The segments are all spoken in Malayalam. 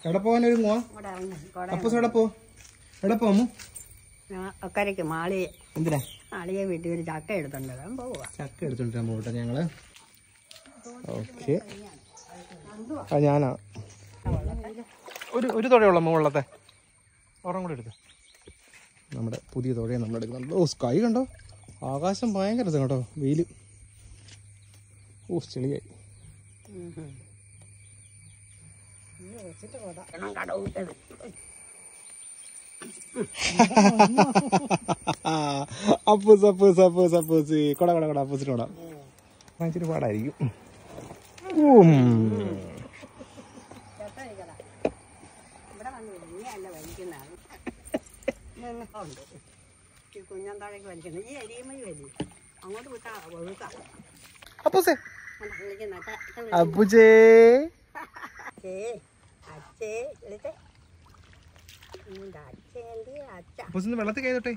എവിടെ പോവാനൊരുങ്ങുവാ? അപ്പൂസ് എവിടെ പോ? എവിടെ പോമു? അക്കരയ്ക്ക് മാളിയെ. എന്തിനാ? മാളിയെ വീട്ടിൽ ഒരു ചക്ക എടുത്തോണ്ടിരാൻ പോവാ. ചക്ക എടുത്തോണ്ടിരാൻ പോകട്ടെ ഞങ്ങള്. ഓക്കെ. ഞാനാ ഒരു തുഴയുള്ള മുകളിലത്തെ ഒരെണ്ണം കൂടെ എടുത്ത്. നമ്മുടെ പുതിയ തുഴയെ നമ്മൾ എടുക്കുന്നുണ്ട്. ഓ സ്കൈ കണ്ടോ, ആകാശം ഭയങ്കര രസം കേട്ടോ, വെയില്. ഓ ചെളിയായി. അപ്പൂസ് അപ്പൂസ് അപ്പൂസ് അപ്പൂസ് കൊട കൊട കൊട അപ്പൂസിന് കൊട. ഇച്ചിരി പാടായിരിക്കും. കുഞ്ഞന്താഴേക്ക് വലിക്കുന്നത് ഈ അരിയുമതി വലി അങ്ങോട്ട് വിട്ടാ ഒഴുക്കാം. അപ്പൂസേ അപ്പൂച്ചേ അപ്പൂസിന് വെള്ളത്തിൽ കൈതൊട്ടെ.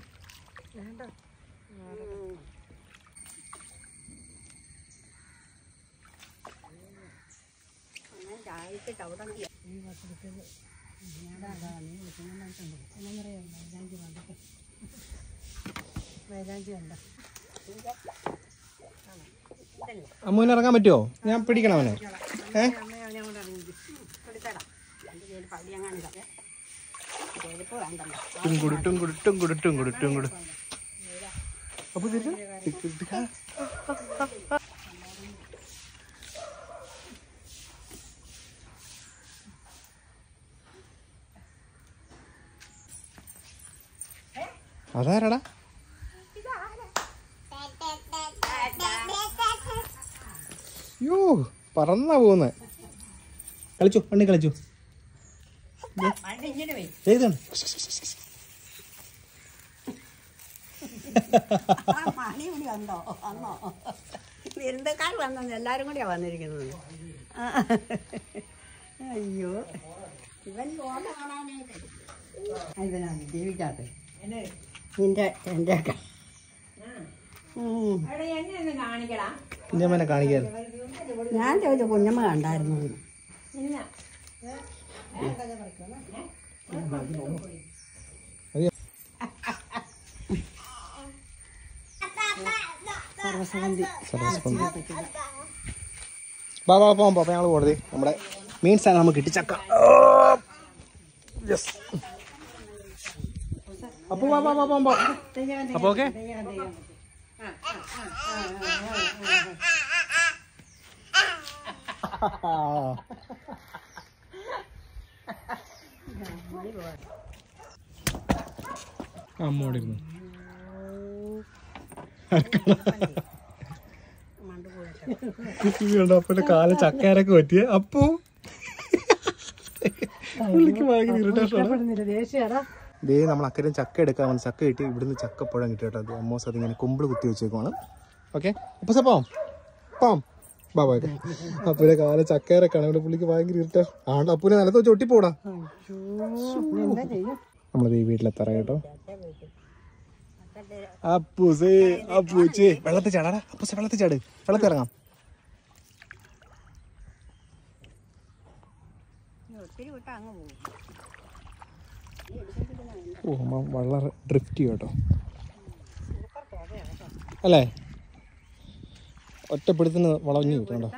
അമ്മൂന് ഇറങ്ങാൻ പറ്റുമോ? ഞാൻ പിടിക്കണം അവനെ. അതാരടാ? യോ പറന്നാ പോകുന്നേ. കളിച്ചു പണി കളിച്ചു. മണി വന്നോ വന്നോ? വിരുന്നക്കാർ വന്നോ? എല്ലാരും കൂടിയാ വന്നിരിക്കുന്നത്. അയ്യോ ഇവൻ ഇവനാണ് ജീവിക്കാത്ത നിന്റെ എൻ്റെ ഒക്കെ. കുഞ്ഞമ്മനെ കാണിക്കാൻ ഞാൻ ചോദിച്ചു കുഞ്ഞമ്മ കണ്ടായിരുന്നു. ബാബാ പോകാം പോകാം. ഞങ്ങൾ പോകരുത്. നമ്മുടെ മെയിൻ സാധനം നമുക്ക് കിട്ടി ചക്ക. യെസ് അപ്പോ ബാബാ ബാബാ അപ്പൊ ഓക്കെ. അമ്മോടിരുന്നു അപ്പന്റെ കാല ചക്കയാരൊക്കെ പറ്റിയ അപ്പോ പുള്ളിക്ക് ഭയങ്കര ഇറിറ്റേഷനാണ്. ദേ നമ്മൾ അക്കരെ ചക്ക എടുക്കാൻ ചക്ക കിട്ടി. ഇവിടുന്ന് ചക്കപ്പഴം കിട്ടി കേട്ടോ. അമ്മോസ് അതിങ്ങനെ കുമ്പിള് കുത്തി വെച്ചേക്കുവാണ്. ഓക്കെ അപ്പൂസ പോം പോം ബാബാ. അപ്പൂരെ കാല ചക്കയാരൊക്കെ ആണ്. പുള്ളിക്ക് ഭയങ്കര ഇറിറ്റേഷൻ ആണ്. അപ്പൂനെ നിലത്ത് വെച്ച് ഒട്ടിപ്പോടാ. നമ്മളത് ഈ വീട്ടിലെത്തറ കേട്ടോ. അപ്പൂസേ അപ്പൂച്ചേ വെള്ളത്തിൽ ചാടാടാ. അപ്പൂസേ വെള്ളത്തിൽ ചാട്. വെള്ളത്തിൽ ഇറങ്ങാം. ഓ അമ്മ വെള്ളം ഡ്രിഫ്റ്റ് ചെയ്യും കേട്ടോ അല്ലേ? ഒറ്റപ്പെടുത്തിന് വളഞ്ഞു കിട്ടണ്ടോ?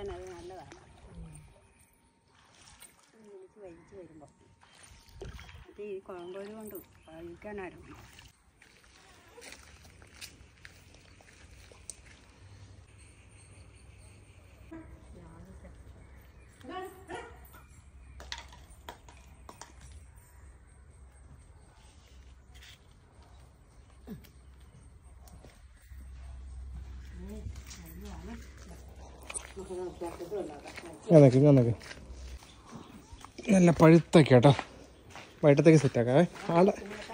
ഞാൻ നല്ല പഴുത്തൊക്കെ കേട്ടോ. വൈകിട്ടത്തേക്ക് സെറ്റാക്കാവേ. ആളെ